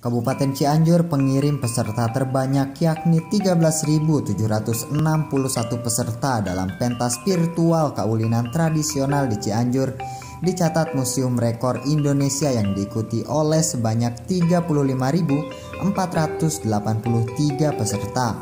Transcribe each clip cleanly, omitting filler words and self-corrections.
Kabupaten Cianjur pengirim peserta terbanyak yakni 13.761 peserta dalam pentas virtual kaulinan tradisional di Cianjur dicatat Museum Rekor Indonesia yang diikuti oleh sebanyak 35.483 peserta.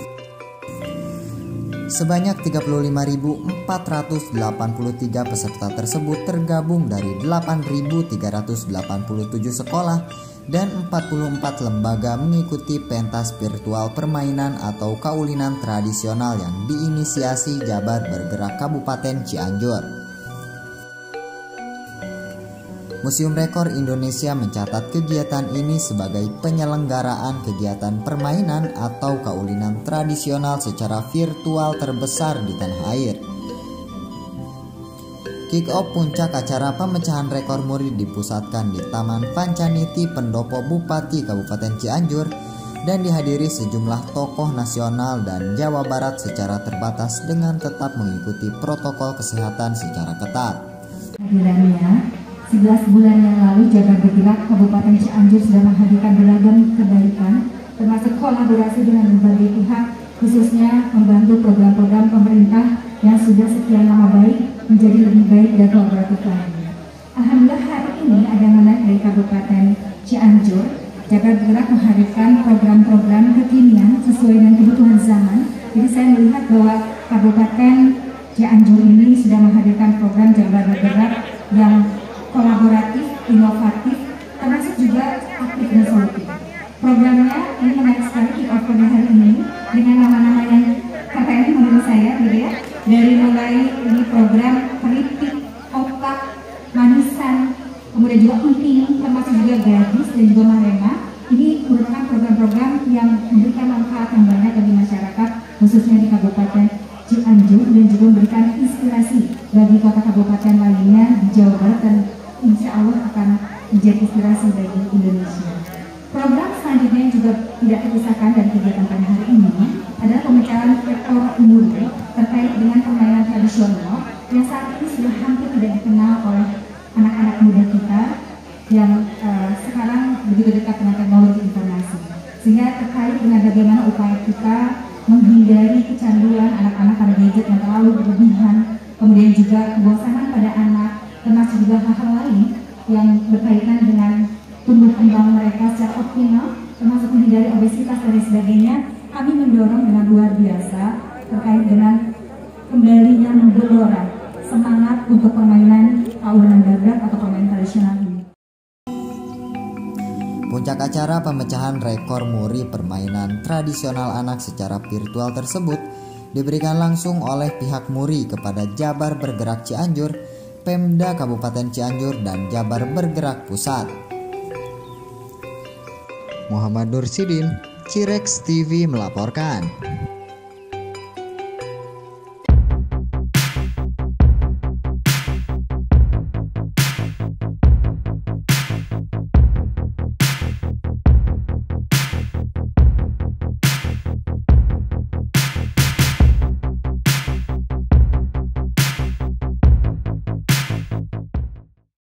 Sebanyak 35.483 peserta tersebut tergabung dari 8.387 sekolah dan 44 lembaga mengikuti pentas virtual permainan atau kaulinan tradisional yang diinisiasi Jabar Bergerak Kabupaten Cianjur. Museum Rekor Indonesia mencatat kegiatan ini sebagai penyelenggaraan kegiatan permainan atau kaulinan tradisional secara virtual terbesar di tanah air. Kick-off puncak acara pemecahan rekor muri dipusatkan di Taman Pancaniti Pendopo Bupati Kabupaten Cianjur dan dihadiri sejumlah tokoh nasional dan Jawa Barat secara terbatas dengan tetap mengikuti protokol kesehatan secara ketat. 11 bulan yang lalu Jabar Bergerak Kabupaten Cianjur sudah menghadirkan beragam kebaikan termasuk kolaborasi dengan berbagai pihak, khususnya membantu program-program pemerintah yang sudah sekian lama baik menjadi lebih baik dan kolaboratif lagi. Alhamdulillah hari ini ada amanat dari Kabupaten Cianjur, Jabar Bergerak menghadirkan program-program kekinian sesuai dengan kebutuhan zaman. Jadi saya melihat bahwa Kabupaten Cianjur ini sudah menghadirkan program Jabar Bergerak yang kolaboratif, inovatif, termasuk juga aktif dan solutif. Programnya ini menarik sekali kick-off pada hari ini dengan nama-nama yang keren menurut saya, gitu ya. Dari mulai ini program keripik, opak, manisan, kemudian juga emping, termasuk juga gadis dan juga marema. Ini merupakan program-program yang memberikan manfaat yang banyak bagi masyarakat, khususnya di Kabupaten Cianjur, dan juga memberikan inspirasi bagi kota kabupaten lainnya di Jawa Barat dan insya Allah akan menjadi inspirasi bagi Indonesia. Program selanjutnya yang juga tidak terpisahkan dari kegiatan pada hari ini adalah pemecahan rekor muri terkait dengan permainan tradisional yang saat ini sudah hampir tidak dikenal oleh anak-anak muda kita yang sekarang begitu dekat dengan teknologi informasi. Sehingga terkait dengan bagaimana upaya kita menghindari kecanduan anak-anak pada gadget yang terlalu berlebihan, kemudian juga kebosanan pada anak, termasuk juga hal-hal lain yang berkaitan dengan tumbuh kembang mereka secara optimal, termasuk menghindari obesitas dan sebagainya. Kami mendorong dengan luar biasa terkait dengan kembalinya menggelora semangat untuk permainan kaulinan gagak atau permainan tradisional ini. Puncak acara pemecahan rekor muri permainan tradisional anak secara virtual tersebut diberikan langsung oleh pihak muri kepada Jabar Bergerak Cianjur, Pemda Kabupaten Cianjur, dan Jabar Bergerak Pusat. Muhammad Nursidin, Cirex TV melaporkan.